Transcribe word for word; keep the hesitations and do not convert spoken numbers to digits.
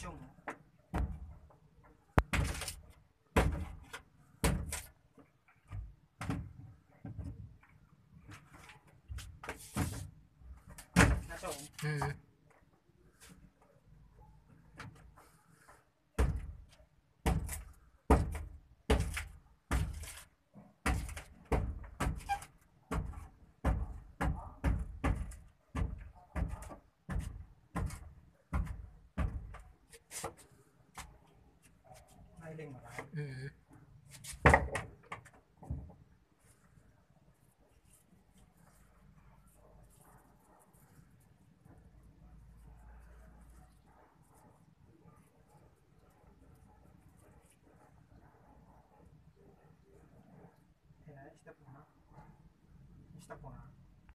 Nasyo mo. Nasyo mo. Hmm. Nailing mo lang. Hmm. Ayan, stop mo na. Stop mo na.